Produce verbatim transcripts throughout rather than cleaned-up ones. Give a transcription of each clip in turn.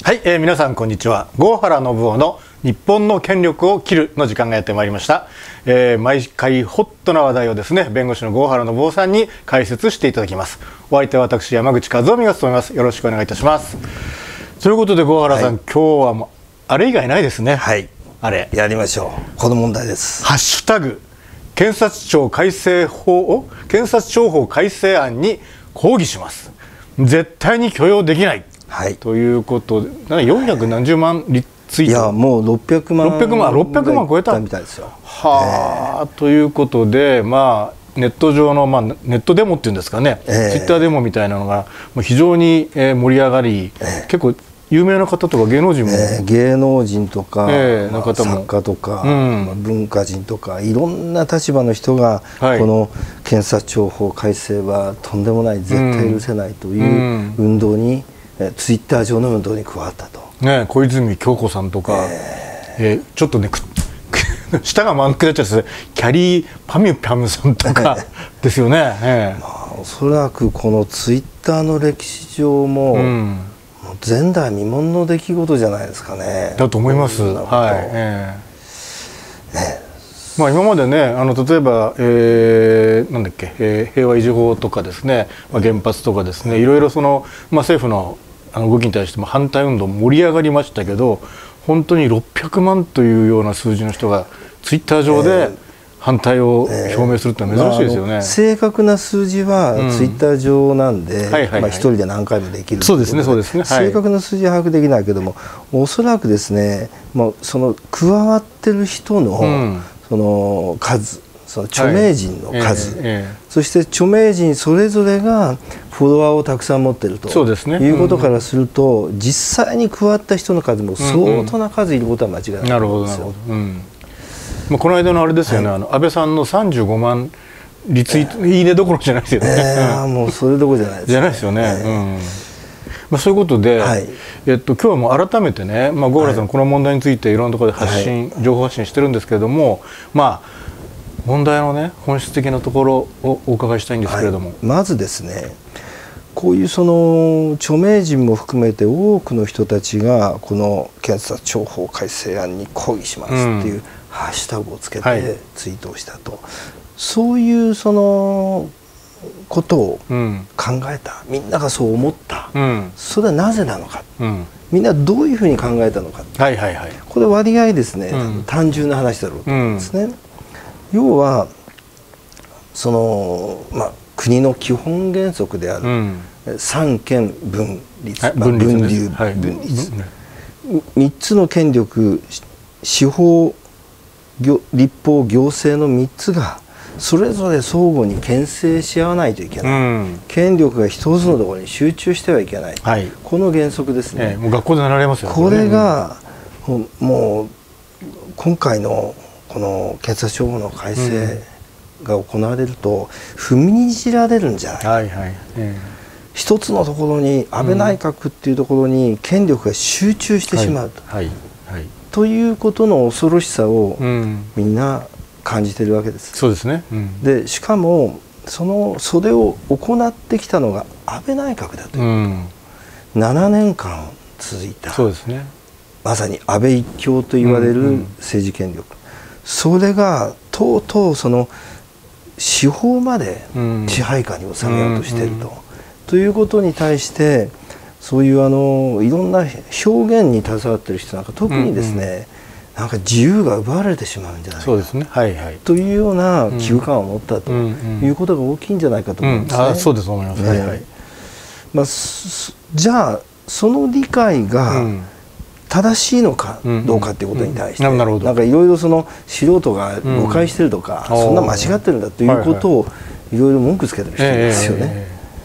はい、えー、皆さんこんにちは。郷原信夫の日本の権力を切るの時間がやってまいりました。えー、毎回ホットな話題をですね、弁護士の郷原信夫さんに解説していただきます。お相手は私山口和臣が務めます。よろしくお願いいたします。ということで郷原さん、はい、今日はもうあれ以外ないですね。 はい。 あれやりましょう。この問題です。 ハッシュタグ検察庁改正法を検察庁法改正案に抗議します。絶対に許容できない。はい、ということで、なんかよんひゃくなんじゅうまんリツイート、 いやもうろっぴゃくまんろっぴゃくまんろっぴゃくまん超えたみたいですよ。 はあ、えー、ということで、まあネット上の、まあ、ネットデモっていうんですかね、えー、ツイッターデモみたいなのがもう非常に盛り上がり、えー、結構有名な方とか芸能人も、 えー、芸能人とか、 えー、の方も作家とか、 うんまあ、文化人とかいろんな立場の人が、はい、この検察庁法改正はとんでもない、絶対許せないという運動に、うんツイッター上の運動に加わったと、ね、 小泉京子さんとか、えーえー、ちょっとね舌が丸くなっちゃってキャリーパミュパムさんとかですよね、えーまあ、おそらくこのツイッターの歴史上も、うん、もう前代未聞の出来事じゃないですかね。 だと思います。はい、えーねまあ、今までねあの例えば、えー、なんだっけ、えー、平和維持法とかですね、まあ、原発とかですねいろいろその、まあ、政府のあの動きに対しても反対運動盛り上がりましたけど、本当にろっぴゃくまんというような数字の人がツイッター上で反対を表明するってのは珍しいですよね。えーまあ、 正確な数字はツイッター上なんで一人で何回もできる。 そうですねそうですね。 正確な数字は把握できないけども、おそらくですね、まあ、その加わってる人の、うんその数、その著名人の数、はいえーえー、そして著名人それぞれがフォロワーをたくさん持っているとそうです、ね、いうことからすると、うん、実際に加わった人の数も相当な数いることは間違いないと思うんですよ。 まあ、この間のあれですよね、はい、あの安倍さんのさんじゅうごまんリツイート、えー、いいねどころじゃないですよね。 えー、もうそれどころじゃないです、ね、 じゃないですよね。えーうんまあ、そういうことで、はいえっと、今日はもう改めてね、まあ、郷原さん、この問題についていろんなところで発信、はい、情報発信してるんですけれども、まあ、問題のね本質的なところをお伺いしたいんですけれども、 はい、まずですね、こういうその著名人も含めて多くの人たちがこの検察庁法改正案に抗議しますっていう、うん、ハッシュタグをつけてツイートをしたと、はい、そういうそのことを考えた、うん、みんながそう思った、うん、それはなぜなのか、うん、みんなどういうふうに考えたのか、はいはいはい、これ割合ですね、うん、単純な話だろうと思うんですね。うん、要はその、まあ、国の基本原則である、うん、三権分立、はいまあ、分立、はい、分立、みっつの権力、司法、立法、行政のみっつがそれぞれ相互に牽制し合わないといけない、うん、権力が一つのところに集中してはいけない、はい、この原則ですね、 ええ、もう学校で習いますよね。 これが、うん、もう今回のこの検察庁法の改正が行われると踏みにじられるんじゃないか、はいはいええ、一つのところに安倍内閣っていうところに権力が集中してしまうと、はいはいはい、ということの恐ろしさをみんな感じているわけです。 そうですね、うん、 でしかもそのそれを行ってきたのが安倍内閣だという、うん、ななねんかん続いた、そうですね、まさに安倍一強と言われる政治権力、うんうん、それがとうとうその司法まで支配下に収めようとしていると、うんうん、ということに対してそういうあのいろんな表現に携わっている人なんか特にですね、うんうん、なんか自由が奪われてしまうんじゃないか、そうですね、はいはい、というような危惧感を持ったということが大きいんじゃないかと思うんですね。 うんうん、あ、そうです思います、ね、はいはい、 まあ、じゃあその理解が正しいのかどうかということに対してなんかいろいろその素人が誤解してるとか、うん、そんな間違ってるんだということをいろいろ文句つけてる人いますよね。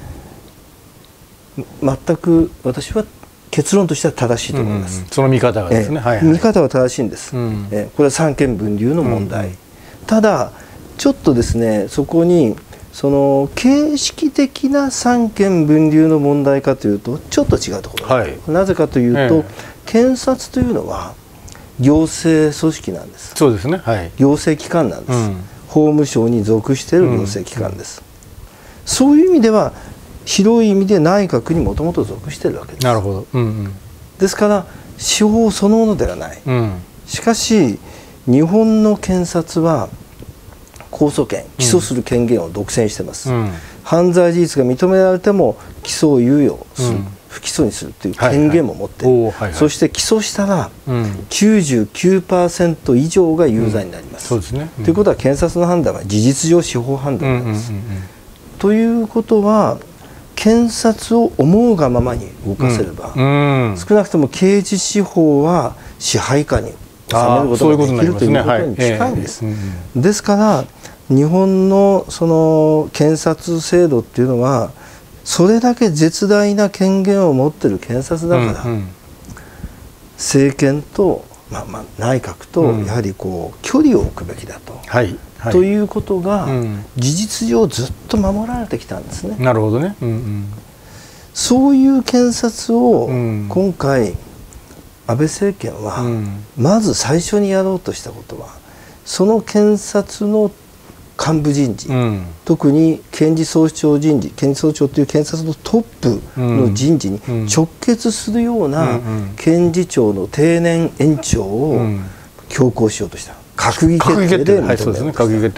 全く私は結論としては正しいと思います。 うんうん、その見方がですね、 えーはいはい、見方は正しいんです。うん、えー、これは三権分立の問題、うん、ただちょっとですねそこにその形式的な三権分立の問題かというとちょっと違うところ、はい、なぜかというと、えー、検察というのは行政組織なんです。 そうですね、はい、 行政機関なんです。うん、法務省に属している行政機関です。うん、そういう意味では広い意味で内閣にもともと属しているわけです。 なるほど、うんうん、 ですから司法そのものではない、 うん、しかし日本の検察は控訴権、起訴する権限を独占しています、うん、犯罪事実が認められても起訴を猶予する、うん、不起訴にするという権限も持っている、はいはい、そして起訴したら きゅうじゅうきゅうパーセント 以上が有罪になります。ということは検察の判断は事実上司法判断になります。ということは検察を思うがままに動かせれば、うんうん、少なくとも刑事司法は支配下に収めることができるということに近いんです。ですから日本のその検察制度っていうのはそれだけ絶大な権限を持っている検察だから、うんうん、政権と、まあ、まあ内閣とやはりこう距離を置くべきだと、はいはい、ということが事実上ずっと守られてきたんですね。 なるほどね、うんうん、 そういう検察を今回安倍政権はまず最初にやろうとしたことはその検察の幹部人事、うん、特に検事総長人事、検事総長という検察のトップの人事に直結するような検事長の定年延長を強行しようとした。閣議決定で認めようとした。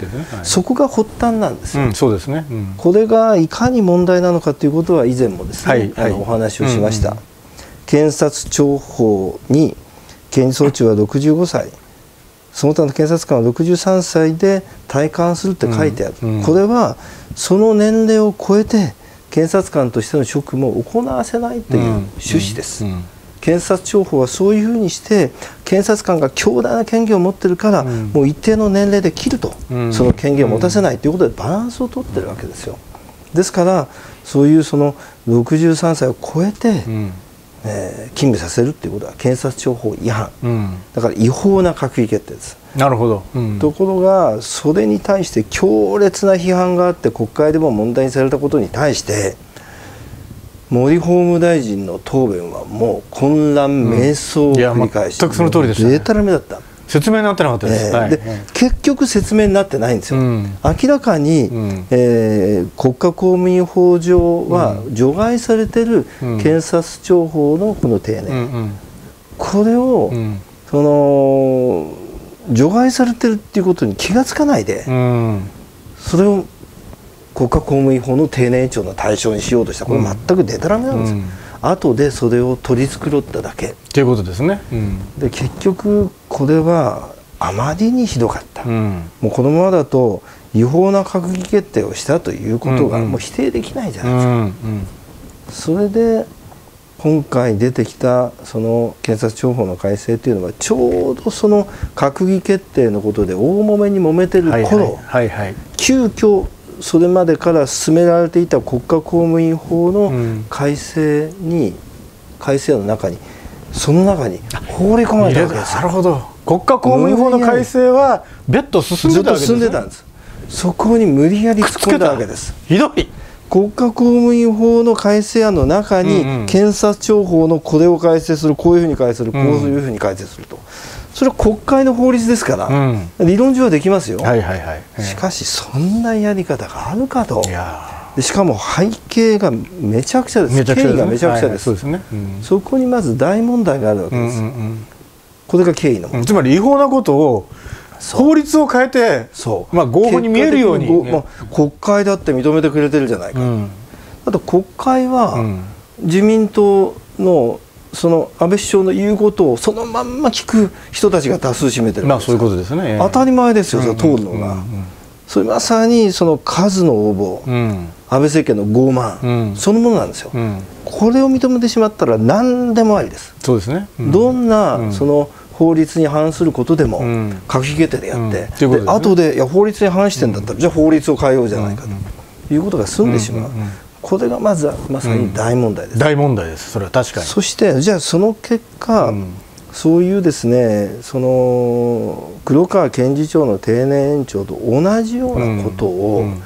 そこが発端なんですよ。うん、そうですね。うん、これがいかに問題なのかということは以前もですね、はいはい、あのお話をしました。うんうん、検察庁法に検事総長はろくじゅうごさい。その他の検察官はろくじゅうさんさいで退官するって書いてある、うんうん、これはその年齢を超えて検察官としての職務を行わせないという趣旨です、うんうんうん、検察庁法はそういうふうにして検察官が強大な権限を持っているから、うん、もう一定の年齢で切ると、うん、その権限を持たせないということでバランスを取ってるわけですよ。ですからそういうそのろくじゅうさんさいを超えて、うんえー、勤務させるということは検察庁法違反、うん、だから違法な閣議決定です。 なるほど、うん、 ところがそれに対して強烈な批判があって国会でも問題にされたことに対して森法務大臣の答弁はもう混乱迷走を繰り返して、 うん、全くその通りでしたね。 でたらめだった。 説明になってなかったです、 えーはい、 で結局説明になってないんですよ、うん、明らかに、うんえー、国家公務員法上は除外されている検察庁法のこの定年、うんうん、これを、うん、その除外されてるっていうことに気がつかないで、うん、それを国家公務員法の定年延長の対象にしようとしたこれ全くデタラメなんですよ、うん後でそれを取り繕っただけということですね、うん、 で結局これはあまりにひどかった、うん、もうこのままだと違法な閣議決定をしたということがもう否定できないじゃないですか、うんうん、それで今回出てきたその検察庁法の改正というのはちょうどその閣議決定のことで大揉めに揉めてる頃、はいはいはいはい、急遽それまでから進められていた国家公務員法の改正に、うん、改正の中にその中に放り込まれたわけですよ。 なるほど。国家公務員法の改正は別途進んでたわけですね。 ずっと進んでたんです。そこに無理やり突っ込んだわけです。 ひどい。 国家公務員法の改正案の中に、うんうん、検察庁法のこれを改正するこういうふうに改正するこういうふうに改正すると、それは国会の法律ですから、うん、理論上はできますよ、はいはいはい、しかしそんなやり方があるかと。いやでしかも背景がめちゃくちゃです。経緯がめちゃくちゃです。そこにまず大問題があるわけです、うんうんうん、これが経緯の問題、 つまり違法なことを法律を変えてそう、まあ、合法に見えるように、ねまあ、国会だって認めてくれてるじゃないか、うん、あと国会は自民党のその安倍首相の言うことをそのまんま聞く人たちが多数占めてるわけですから、まあ、そういうことですね、当たり前ですよ、うんうん、それ通るのが、うんうん、それまさにその数の応募、うん、安倍政権の傲慢、うん、そのものなんですよ、うん、これを認めてしまったら何でもありです。 そうですね、うん、 どんなその法律に反することでも閣議決定でやって、うんうん、で後でいや法律に反してんだったら、うん、じゃあ法律を変えようじゃないかということが済んでしまう、うんうんうん、これがまずはまさに大問題です、 うん、大問題です。それは確かに。 そしてじゃあその結果、うん、そういうですねその黒川検事長の定年延長と同じようなことを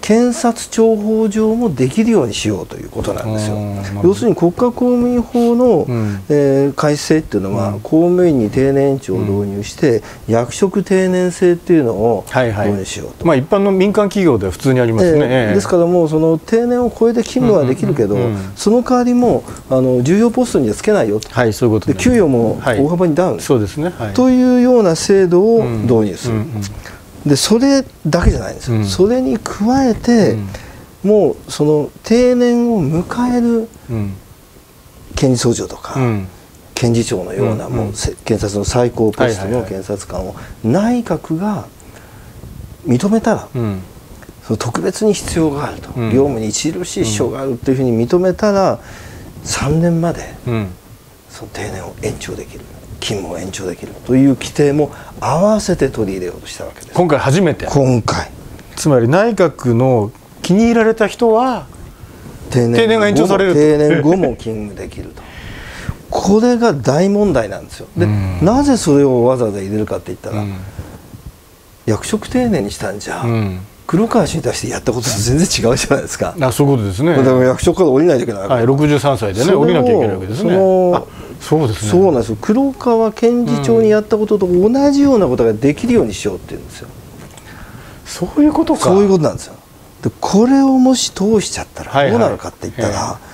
検察庁法上もできるようにしようということなんですよ。要するに国家公務員法の、うん、えー、改正っていうのは、うん、公務員に定年延長を導入して、うん、役職定年制っていうのを導入しようと、 はいはい、まあ、一般の民間企業では普通にありますね、 えー、ですからもうその定年を超えて勤務はできるけど、その代わりもあの重要ポストにはつけないよと、 はい、そういうことで、 給与も大幅にダウン、 そうですね、はい、 というような制度を導入する、うんうんうん、でそれだけじゃないんですよ、うん、それに加えて、うん、もうその定年を迎える検事総長とか、うん、検事長のような、うん、もう検察の最高ポストの検察官を内閣が認めたら、うん、その特別に必要があると、うん、業務に著しい支障があるというふうに認めたらさんねんまでその定年を延長できる、勤務を延長できるという規定も合わせて取り入れようとしたわけです。 今回初めて。 今回つまり内閣の気に入られた人は定年, 定年が延長される、 定年後も勤務できるとこれが大問題なんですよ。で、なぜそれをわざわざ入れるかって言ったら、うん、役職定年にしたんじゃ、うん、黒川氏に対してやったことと全然違うじゃないですか。 あ、そういうことですね。 だから役職から降りないといけない、 はい、ろくじゅうさんさいでね降りなきゃいけないわけですね。あ、そうですね。 そうなんですよ。黒川検事長にやったことと同じようなことができるようにしようっていうんですよ。 そういうことか。 そういうことなんですよ。でこれをもし通しちゃったらどうなるかって言ったら、はいはい、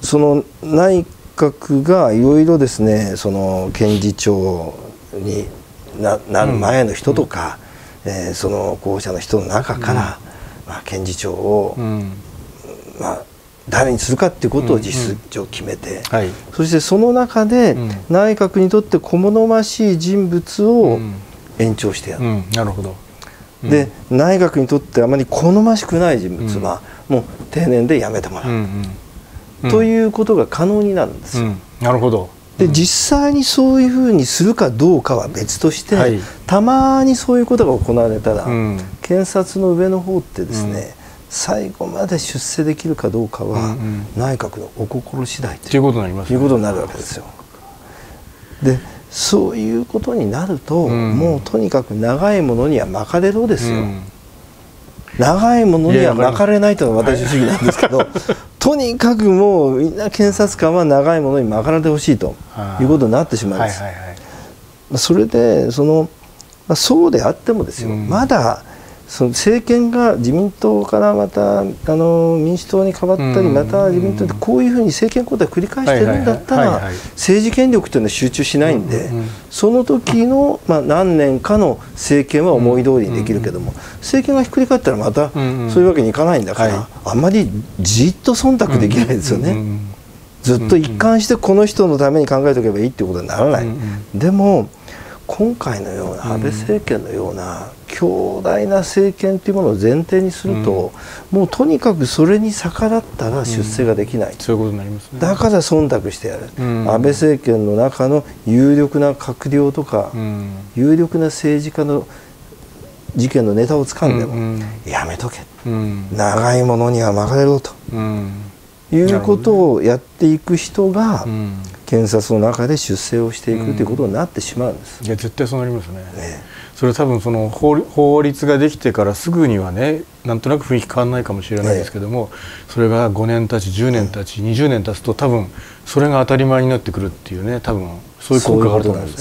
その内閣がいろいろですね、その検事長に な, なる前の人とか、うん、えー、その候補者の人の中から、うん、まあ、検事長を、うん、まあ、誰にするかっていうことを実質上決めて、うんうん、はい、そしてその中で内閣にとって小物ましい人物を延長してやる、 うんうん、なるほど。 で内閣にとってあまり好ましくない人物はもう定年で辞めてもらう、うんうん、ということが可能になるんですよ、うん、 なるほど。 で実際にそういうふうにするかどうかは別として、はい、たまにそういうことが行われたら、うん、検察の上の方ってですね、うん、最後まで出世できるかどうかは、うんうん、内閣のお心次第ということになります、ね、いうことになるわけですよ。でそういうことになると、うん、もうとにかく長いものには巻かれろですよ、うん、長いものには巻かれないというのが私の主義なんですけど、はい、とにかくもうみんな検察官は長いものに巻かれてほしいということになってしまうんです。それでその、まあ、そうであってもですよ、うん、まだその政権が自民党からまたあの民主党に変わったり、また自民党でこういうふうに政権交代を繰り返してるんだったら政治権力というのは集中しないんで、その時のまあ何年かの政権は思い通りにできるけども、政権がひっくり返ったらまたそういうわけにいかないんだから、あんまりじっと忖度できないですよね。ずっと一貫してこの人のために考えておけばいいっていうことにならない。でも今回のような安倍政権のような強大な政権というものを前提にすると、うん、もうとにかくそれに逆らったら出世ができない、うん、 そういうことになりますね。 だから忖度してやる、うん、安倍政権の中の有力な閣僚とか、うん、有力な政治家の事件のネタをつかんでも、うん、やめとけ、うん、長いものには巻かれろと、うん、いうことをやっていく人が、うん、検察の中で出世をしていくということになってしまうんです。 いや絶対そうなりますね。ね、それ多分その 法, 法律ができてからすぐにはね、なんとなく雰囲気変わらないかもしれないですけども、えー、それがごねん経ちじゅうねん経ち、うん、にじゅうねん経つと多分それが当たり前になってくるっていうね、多分そういう効果があると思います。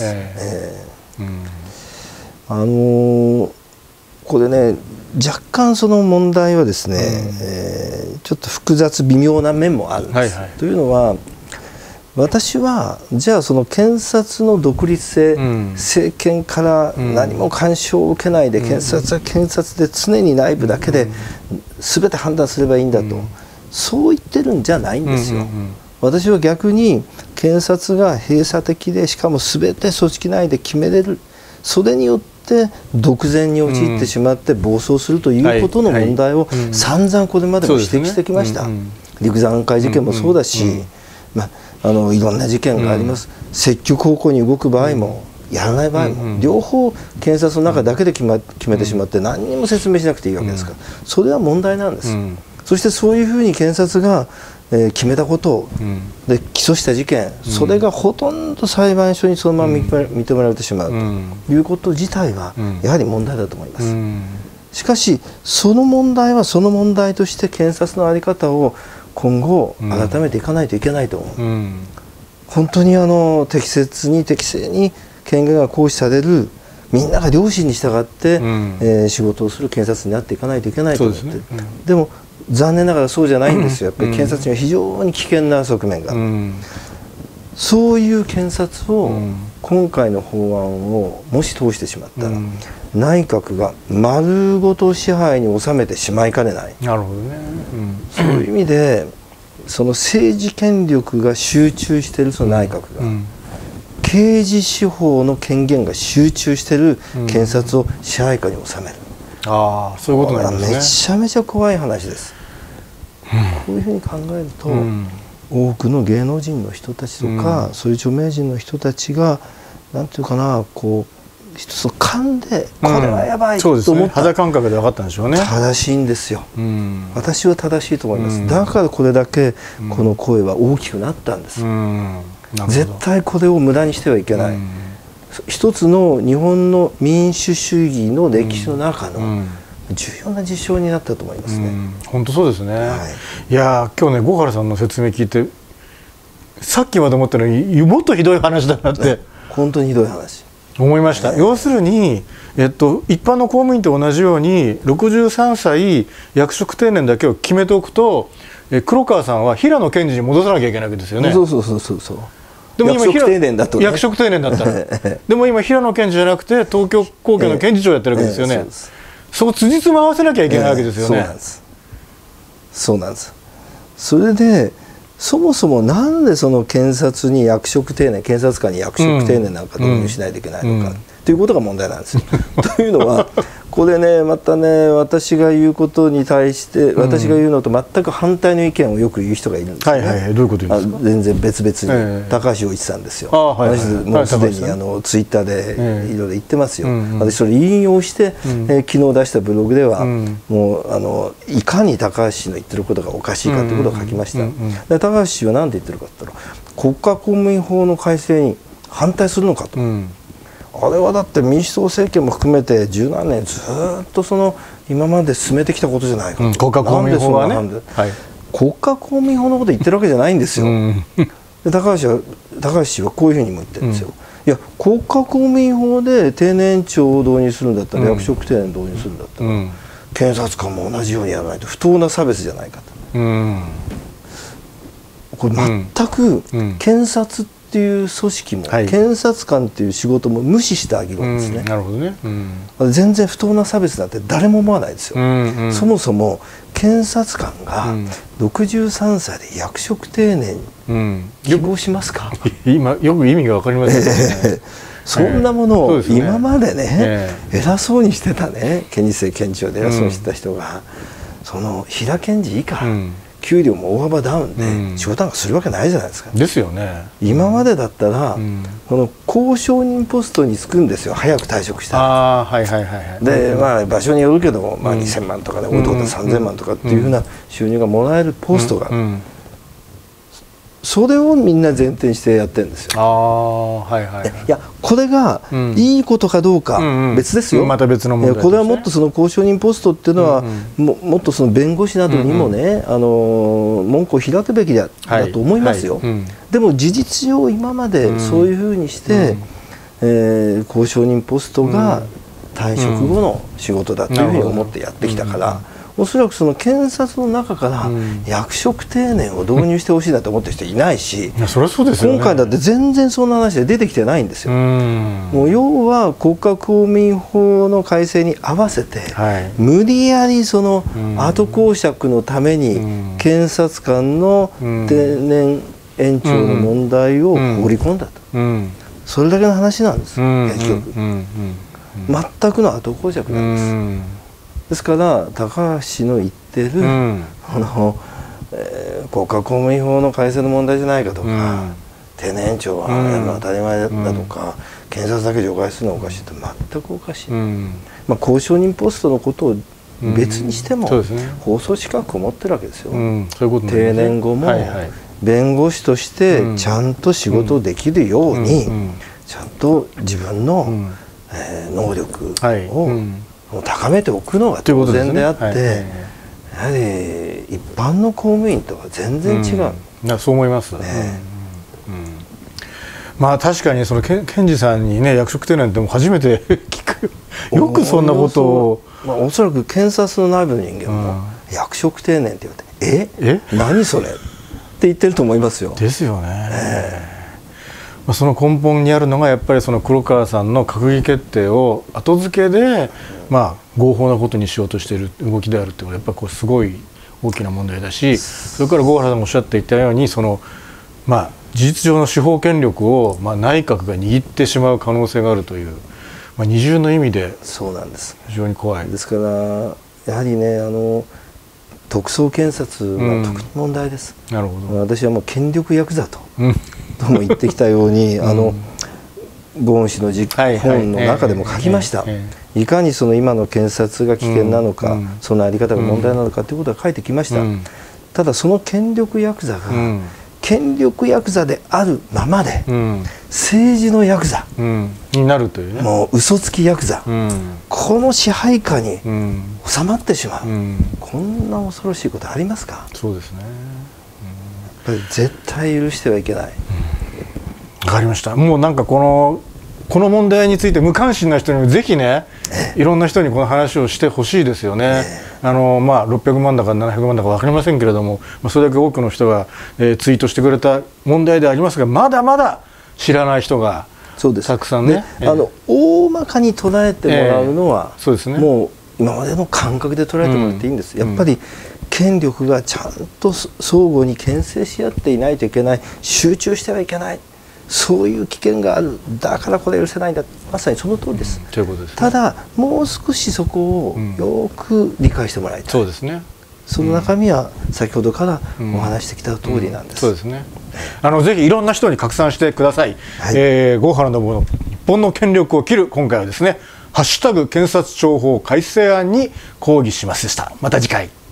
あのー、これね、若干その問題はですね、うん、えー、ちょっと複雑微妙な面もあるんです。はいはい、というのは私はじゃあその検察の独立性、うん、政権から何も干渉を受けないで、うん、検察は検察で常に内部だけで全て判断すればいいんだと、うん、そう言ってるんじゃないんですよ。うんうんうん、私は逆に検察が閉鎖的で、しかも全て組織内で決めれる、それによって独善に陥ってしまって暴走するということの問題を散々これまでも指摘してきました。陸山会事件もそうだし、まああのいろんな事件があります、うん、積極方向に動く場合も、うん、やらない場合も、うん、両方検察の中だけで決、ま、決めてしまって何にも説明しなくていいわけですから、うん、それは問題なんです、うん、そしてそういうふうに検察が、えー、決めたことを、うん、で起訴した事件、うん、それがほとんど裁判所にそのまま認められてしまうということ自体はやはり問題だと思います、うん、 しかしその問題はその問題として検察の在り方を今後改めていかないといけないと思う、うん、本当にあの適切に適正に権限が行使される、みんなが良心に従って、うん、えー、仕事をする検察になっていかないといけないと思って、で、ね、うん、でも残念ながらそうじゃないんですよ。やっぱり検察には非常に危険な側面がある、うん、そういう検察を今回の法案をもし通してしまったら、うん、内閣が丸ごと支配に収めてしまいかねない。 なるほどね、 うん、そういう意味でその政治権力が集中しているその内閣が、うん、刑事司法の権限が集中している検察を支配下に収める、 うん、ああ、そういうことなんですね。 めちゃめちゃ怖い話です、うん、こういうふうに考えると、うん、多くの芸能人の人たちとか、うん、そういう著名人の人たちがなんていうかな、こう一つの勘でこれはやばいと思った、うん、そうですね、 肌感覚で分かったんでしょうね。 正しいんですよ、うん、私は正しいと思います、うん、だからこれだけこの声は大きくなったんです、うん、絶対これを無駄にしてはいけない、うん、一つの日本の民主主義の歴史の中の重要な事象になったと思いますね、うん、 本当そうですね、はい、いや今日ね郷原さんの説明聞いてさっきまで思ったのにもっとひどい話だなって本当にひどい話思いました、えー、要するに、えっと、一般の公務員と同じようにろくじゅうさんさい役職定年だけを決めておくと、え黒川さんは平野検事に戻さなきゃいけないわけですよね。 そうそうそうそうそう。 でも今役職定年だと、ね、 役職定年だったらでも今平野検事じゃなくて東京高検の検事長やってるわけですよね、えーえー、そ, そこ辻褄合わせなきゃいけないわけですよね、えー、そうなんですそうなんです。それでそもそもなんでその検察に役職定年、検察官に役職定年なんか導入しないといけないのか、うんうん、ということが問題なんですよ。というのはこれね、またね、私が言うことに対して私が言うのと全く反対の意見をよく言う人がいるんですよね。 はいはい、どういうこと言うんですか。 全然別々に、えー、高橋陽一さんですよ。はいはい、私もうすでにあのツイッターでいろいろ言ってますよ、えー、私それ引用して、うん、えー、昨日出したブログでは、うん、もうあのいかに高橋氏の言ってることがおかしいかということを書きました。で高橋氏は何て言ってるかって言ったら国家公務員法の改正に反対するのかと、うん、あれはだって民主党政権も含めて十何年ずっとその今まで進めてきたことじゃないかと、うん、 国家公務員法はね、はい、 国家公務員法のこと言ってるわけじゃないんですよ、うん、で高橋は高橋氏はこういうふうにも言ってるんですよ、うん、いや国家公務員法で定年長を導入するんだったら、うん、役職定年導入するんだったら、うん、検察官も同じようにやらないと不当な差別じゃないかと、うん、これ全く検察っていう組織も、うん、検察官っていう仕事も無視した議論ですね、うん、 なるほどね、うん、全然不当な差別なんて誰も思わないですよ、うんうん、そもそも検察官がろくじゅうさんさいで役職定年希望しますか、 うん、今よく意味が分かりませんね、 そんなものを今までね、えー、偉そうにしてたね、検事正検事長で偉そうにしてた人が、うん、その平検事以下、うん、給料も大幅ダウンで仕事なんかするわけないじゃないですか、 うん、ですよね。 今までだったら、うん、この公証人ポストに就くんですよ、早く退職したら。あ、はいはいはいはい、 で、まあ、場所によるけども、まあ、にせんまんとかで、多いところでさんぜんまんとかっていうふうな収入がもらえるポストがある、うんうん、それをみんな前提にしてやってるんですよ。 あ、はいはいはい、 いやこれがいいことかどうか別ですよ、うんうん、 また別の問題ですね。 これはもっとその公証人ポストっていうのは、うんうん、も, もっとその弁護士などにもね、うんうん、あの門戸を開くべきだ、はい、だと思いますよ、はい、うん、でも事実上今までそういうふうにして、うん、えー、公証人ポストが退職後の仕事だというふうに思ってやってきたから、おそらくその検察の中から役職定年を導入してほしいなと思ってる人いないし、 いやそれはそうですよね、 今回だって全然そんな話で出てきてないんですよ。もう要は国家公務員法の改正に合わせて、はい、無理やりその後講釈のために検察官の定年延長の問題を放り込んだと、それだけの話なんです、結局。全くの後講釈なんです。ですから高橋氏の言ってる、うん、あのえー、国家公務員法の改正の問題じゃないかとか、うん、定年延長はやるのは当たり前だとか、うん、検察だけ除外するのはおかしいって全くおかしい、うん、まあ、公証人ポストのことを別にしても、うん、ね、法曹資格を持ってるわけですよ、うん、そういうことなんですね。定年後も弁護士としてちゃんと仕事できるように、ちゃんと自分の、うん、えー、能力を、はい、 高めておくのが当然であって、やはり一般の公務員とは全然違う。 うん、そう思います。ね、うんうん、まあ確かにその検事さんにね役職定年っても初めて聞く。よくそんなことを。 まあ、おそらく検察の内部の人間も、うん、役職定年って言われて「ええ何それ?」って言ってると思いますよ。 ですよね。えーまあその根本にあるのがやっぱりその黒川さんの閣議決定を後付けで、まあ、合法なことにしようとしている動きであるというのはやっぱりこうすごい大きな問題だし、それから郷原さんもおっしゃっていたようにその、まあ、事実上の司法権力を、まあ、内閣が握ってしまう可能性があるという、まあ、二重の意味で非常に怖い。 ですからやはりねあの特捜検察は特に問題です。 うん、なるほど。 私はもう権力ヤクザと、 うんとも言ってきたように、あのゴーン氏の本の中でも書きました。いかにその今の検察が危険なのか、うん、そのあり方が問題なのかということは書いてきました。うん、ただその権力ヤクザが、うん、権力ヤクザであるままで、うん、政治のヤクザ、 うん、になるというね。 もう嘘つきヤクザ、うん、この支配下に収まってしまう、うん、こんな恐ろしいことありますか。 そうですね。 絶対許してはいけない。わ、 うん、かりました。もうなんかこのこの問題について無関心な人にもぜひね、いろんな人にこの話をしてほしいですよね。あのまあろっぴゃくまんだかななひゃくまんだか分かりませんけれども、まあ、それだけ多くの人が、えー、ツイートしてくれた問題でありますが、まだまだ知らない人がたくさんね。 あの大まかに捉えてもらうのは、 えー、そうですね、 もう今までの感覚で捉えてもらっていいんです。うん、やっぱり権力がちゃんと相互に牽制し合っていないといけない、集中してはいけない、そういう危険がある、だからこれ許せないんだ、まさにその通りです。 ということですね。 ただもう少しそこをよく理解してもらいたい。 そうですね。 その中身は先ほどからお話してきた通りなんです。 そうですね。あのぜひいろんな人に拡散してください。はい、えー、郷原信の日本の権力を切る、今回はですね、ハッシュタグ検察庁法改正案に抗議しますでした。また次回。